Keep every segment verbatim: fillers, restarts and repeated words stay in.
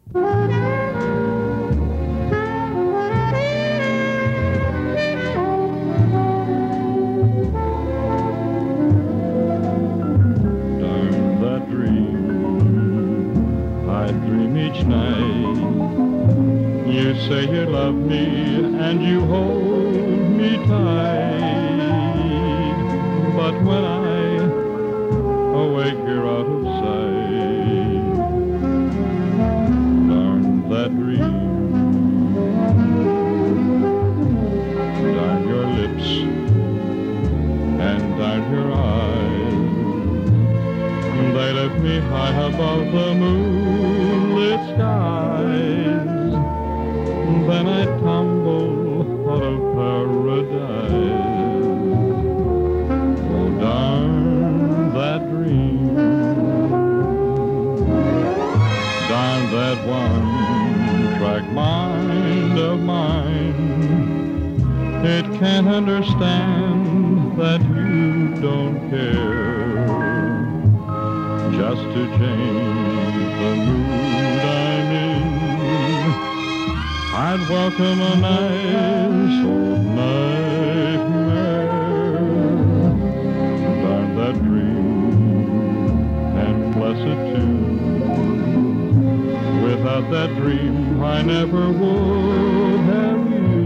You say you love me and you hold me tight, but when I awake you're out of sight. Darn that dream, darn your lips and darn your eyes. They lift me high above the moonlit skies. Then I tumble out of paradise. Oh, darn that dream, darn that one-track mind of mine. It can't understand that you don't care, just to change the mood I'm in. I'd welcome a nice old nightmare. Darn that dream, and bless it too. Without that dream, I never would have you.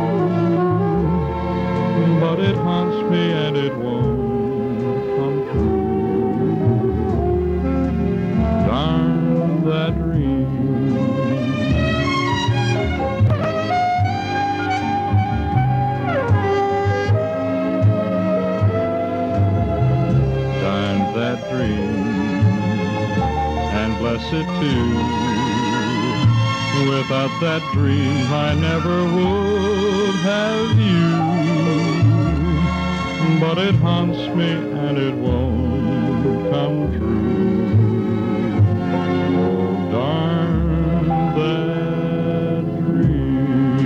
But it haunts me and it won't come true. Darn that dream. That dream, and bless it too. Without that dream, I never would have you. But it haunts me and it won't come true. Oh, darn that dream.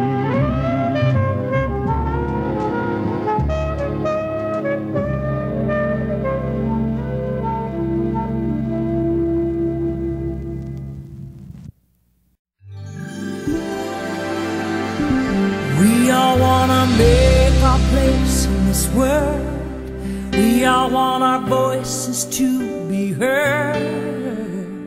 We all wanna make our place in this world. We all want our voices to be heard.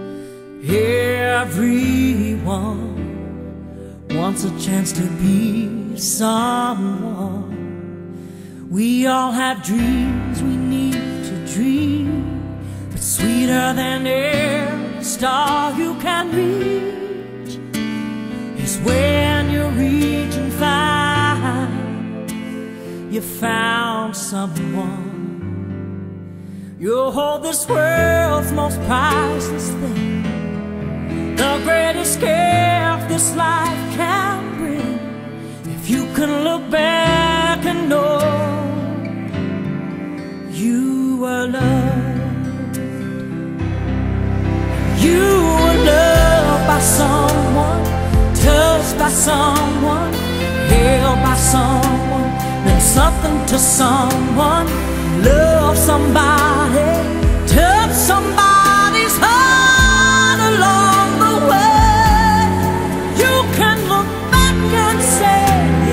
Everyone wants a chance to be someone. We all have dreams we need to dream, but sweeter than every star you can reach is when you reach and find you found someone. You'll hold this world's most priceless thing, the greatest gift this life can bring. If you can look back and know you were loved, you were loved by someone, touched by someone, held by someone, meant something to someone. Love somebody, touch somebody's heart along the way. You can look back and say,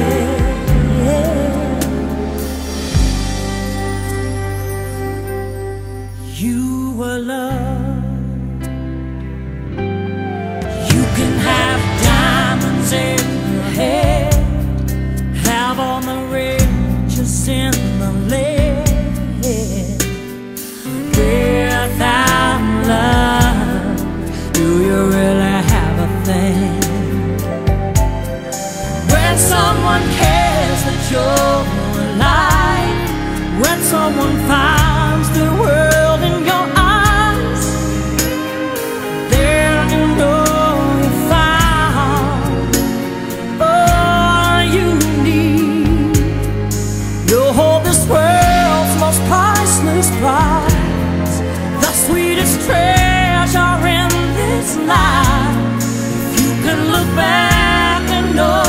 you were loved. You can have diamonds in your head, have all the riches in the land. Without love, do you really have a thing? When someone cares that you're alive, when someone finds the world in your eyes, then you know you found all you need. You'll hold this world's most priceless prize, the sweetest treasure in this life. If you can look back and know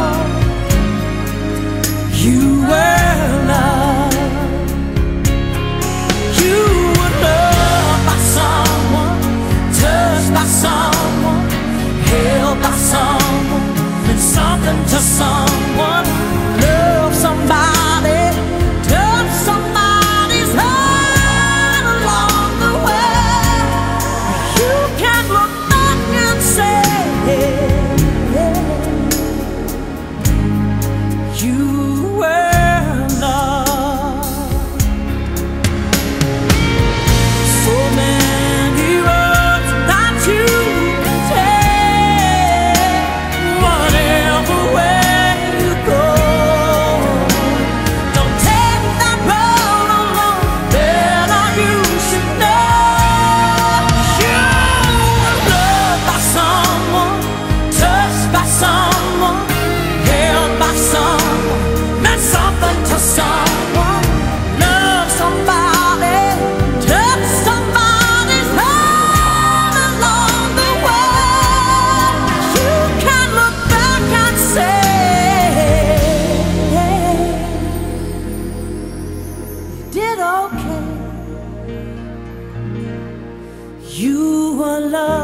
you were loved, you were loved by someone, touched by someone, love.